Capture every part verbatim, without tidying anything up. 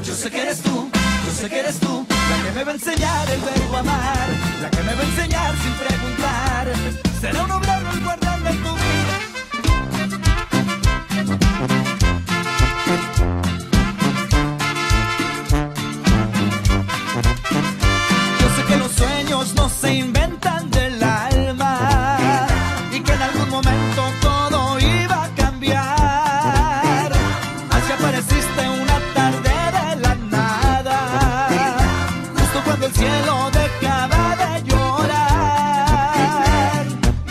Yo sé que eres tú, yo sé que eres tú, la que me va a enseñar el verbo amar, la que me va a enseñar sin preguntar. Será un obrero el guardián de tu vida. Yo sé que los sueños no se inventan del alma y que en algún momento todo iba a cambiar. Así apareciste una tarde de la nada, justo cuando el cielo dejaba de llorar.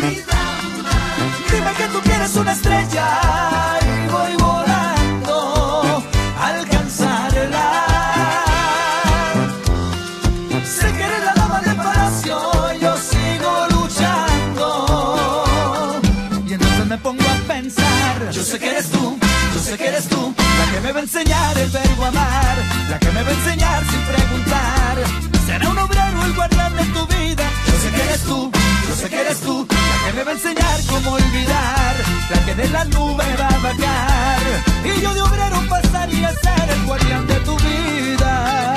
Dime que tú quieres una estrella y voy volando a alcanzarla. Sé que eres la dama del palacio, yo sigo luchando. Y entonces me pongo a pensar, yo sé que eres tú, yo sé que eres tú, la que me va a enseñar el verbo amar, la que me va a enseñar sin preguntar. Será un obrero el guardián de tu vida. Yo sé que eres tú, yo sé que eres tú, la que me va a enseñar cómo olvidar, la que de la nube va a bajar. Y yo de obrero pasaría a ser el guardián de tu vida.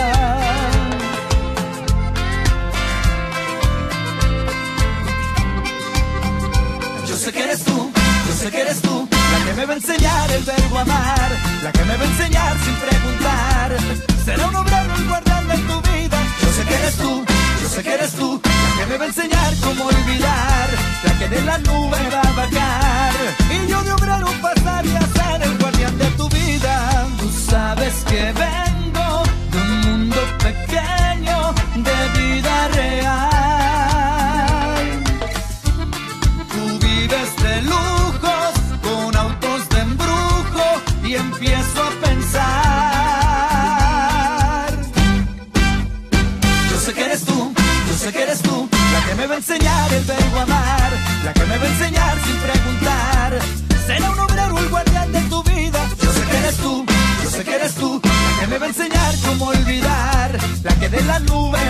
Yo sé que eres tú, yo sé que eres tú, la que me va a enseñar el verbo amar, la que me va a enseñar sin preguntar. Será un obrero el guardián de tu vida. Yo sé que eres tú, yo sé que eres tú, la que me va a enseñar cómo olvidar, la que de la nube va a bajar. Y yo de obrero pasaría a ser el guardián de tu vida. Tú sabes que vengo de un mundo pequeño de vida real. Tú vives de lujos con autos de embrujo y empiezo a pensar. Yo sé que eres tú, yo sé que eres tú, la que me va a enseñar el verbo amar, la que me va a enseñar sin preguntar. Será un obrero el guardián de tu vida. Yo sé que eres tú, yo sé que eres tú, la que me va a enseñar cómo olvidar, la que de la nube